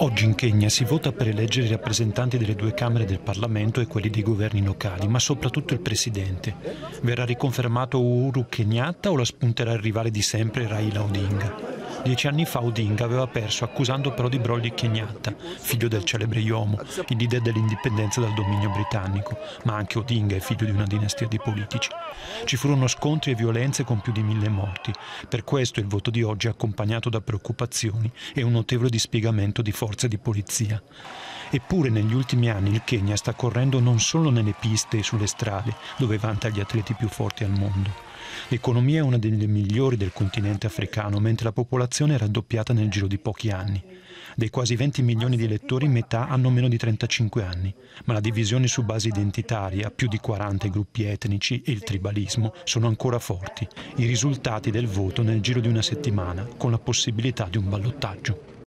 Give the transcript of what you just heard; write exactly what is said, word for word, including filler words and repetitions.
Oggi in Kenya si vota per eleggere i rappresentanti delle due Camere del Parlamento e quelli dei governi locali, ma soprattutto il Presidente. Verrà riconfermato Uhuru Kenyatta o la spunterà il rivale di sempre Raila Odinga? Dieci anni fa Odinga aveva perso accusando però di brogli Kenyatta, figlio del celebre Jomo, il leader dell'indipendenza dal dominio britannico, ma anche Odinga è figlio di una dinastia di politici. Ci furono scontri e violenze con più di mille morti. Per questo il voto di oggi è accompagnato da preoccupazioni e un notevole dispiegamento di forze di polizia. Eppure negli ultimi anni il Kenya sta correndo non solo nelle piste e sulle strade, dove vanta gli atleti più forti al mondo. L'economia è una delle migliori del continente africano, mentre la popolazione è raddoppiata nel giro di pochi anni. Dei quasi venti milioni di elettori, metà hanno meno di trentacinque anni, ma la divisione su base identitaria, più di quaranta gruppi etnici e il tribalismo sono ancora forti. I risultati del voto nel giro di una settimana, con la possibilità di un ballottaggio.